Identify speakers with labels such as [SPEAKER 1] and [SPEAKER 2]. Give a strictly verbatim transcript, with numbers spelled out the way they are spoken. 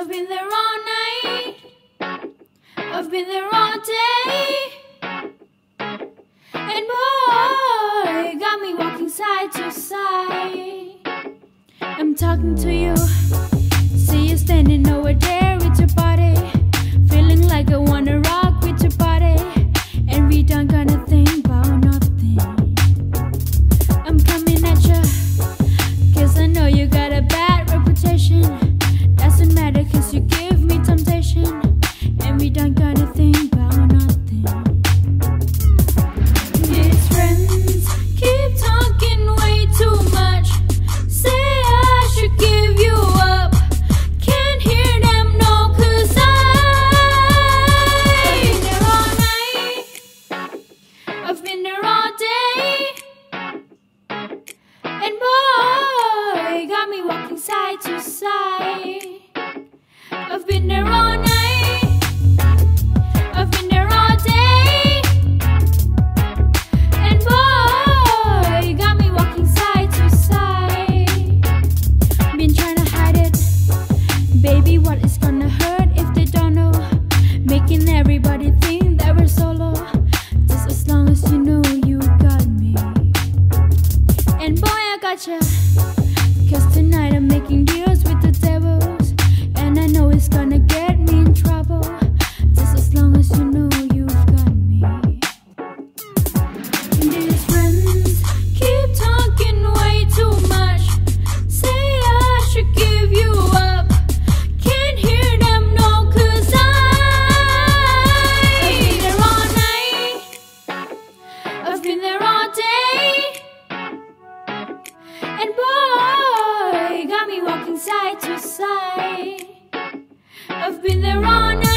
[SPEAKER 1] I've been there all night, I've been there all day, and boy, got me walking side to side. I'm talking to you, see you standing over there with your body, feeling like I wanna rock with your body, and we don't gonna think about nothing. I'm coming at you, cause I know you got a bad reputation. Doesn't matter cause you give me temptation, and we don't gotta think about nothing. These friends keep talking way too much, say I should give you up, can't hear them no, cause I've been there all night, I've been there all day, and boy, got me walking side to side. I've been there all night, I've been there all day, and boy, you got me walking side to side. Been trying to hide it, baby, what is gonna hurt if they don't know? Making everybody think that we're solo, just as long as you know you got me. And boy, I gotcha, cause tonight I'm making deals with the devils, and I know it's gonna get me in trouble, just as long as you know you've got me. These friends keep talking way too much, say I should give you up, can't hear them no, cause I've been there all night, I've been there all day, and boy, got me walking side to side. I've been there all night.